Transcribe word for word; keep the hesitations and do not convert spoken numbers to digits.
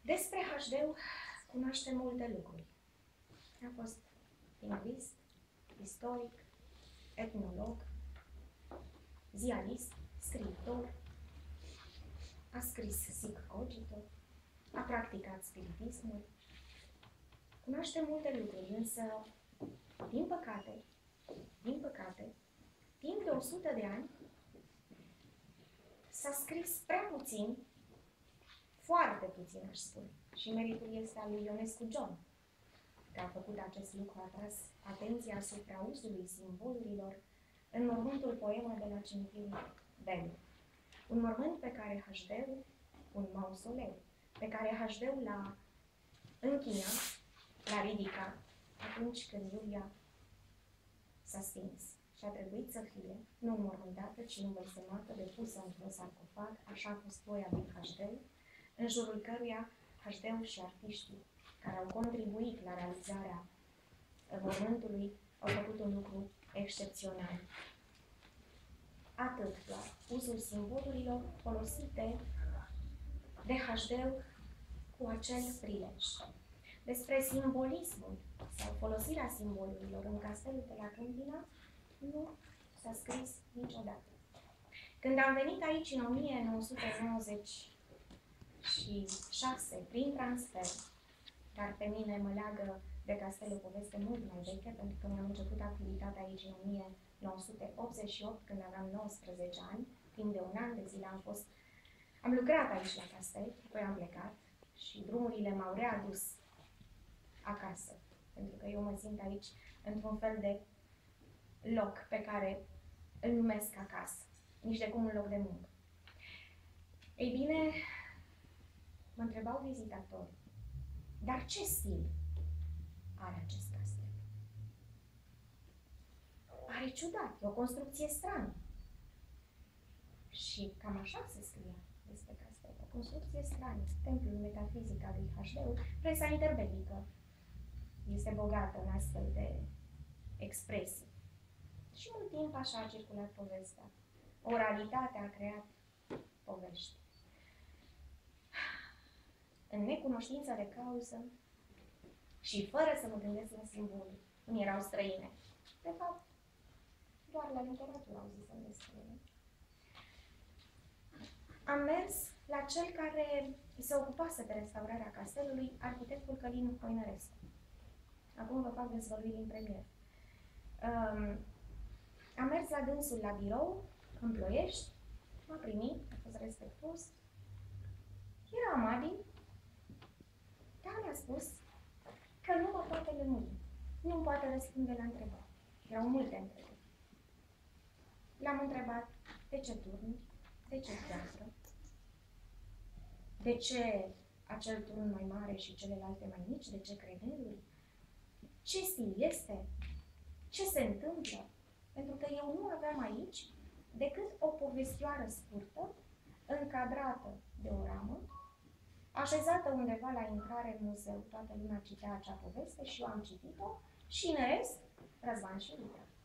Despre Hașdeu cunoaștem multe lucruri. A fost lingvist, istoric, etnolog, ziarist, scriitor, a scris Sic Cogito, a practicat spiritismul. Cunoaștem multe lucruri, însă, din păcate, din păcate, timp de o sută de ani, s-a scris prea puțin, foarte puțin, aș spune. Și meritul este al lui Ionescu John, care a făcut acest lucru, a tras atenția asupra uzului simbolurilor în mormântul poemă de la cimitirul Belu. Un mormânt pe care Hașdeu, un mausoleu, pe care Hașdeu l-a închinat, l-a ridicat atunci când Iulia s-a stins. Și a trebuit să fie, nu înmormântată, ci învălsămată, depusă într-un sarcofag, așa a fost voia lui Hașdeu, în jurul căruia Hașdeu și artiștii care au contribuit la realizarea mormântului au făcut un lucru excepțional. Atât doar uzul simbolurilor folosite de Hașdeu cu acel prilej. Despre simbolismul sau folosirea simbolurilor în castelul de la Câmpina nu s-a scris niciodată. Când am venit aici în o mie nouă sute nouăzeci și șase, prin transfer, dar pe mine mă leagă de castel o poveste mult mai veche, pentru că mi-am început activitatea aici în o mie nouă sute optzeci și opt, când aveam nouăsprezece ani, timp de un an de zile am fost, am lucrat aici la castel, apoi am plecat și drumurile m-au readus acasă, pentru că eu mă simt aici într-un fel de loc pe care îl numesc acasă, nici de cum un loc de muncă. Ei bine, mă întrebau vizitatorii, dar ce stil are acest castel? Pare ciudat, e o construcție strană. Și cam așa se scria despre castel, o construcție strană. Templul metafizic al lui Hașdeu, presa interbelică este bogată în astfel de expresii. Și mult timp așa a circulat povestea. Oralitatea a creat povești. În necunoștință de cauză și fără să mă gândesc la simboluri, cum erau străine. De fapt, doar la literatură au zis să ne străine. Am mers la cel care se ocupase de restaurarea castelului, arhitectul Călin Hoinărescu. Acum vă fac dezvăluiri în premier. Um, am mers la dânsul la birou, în Ploiești, m-a primit, a fost respectuos, era amabil, dar mi-a spus că nu mă poate lămuri, nu-mi poate răspunde la întrebări. Erau multe întrebări. L-am întrebat de ce turnuri, de ce teatră, de ce acel turn mai mare și celelalte mai mici, de ce creneluri, ce stil este, ce se întâmplă, pentru că eu nu aveam aici decât o povestioară scurtă, încadrată de o ramă, așezată undeva la intrare în muzeu. Toată lumea citea acea poveste și eu am citit-o și în rest, Răzvan și Lutra.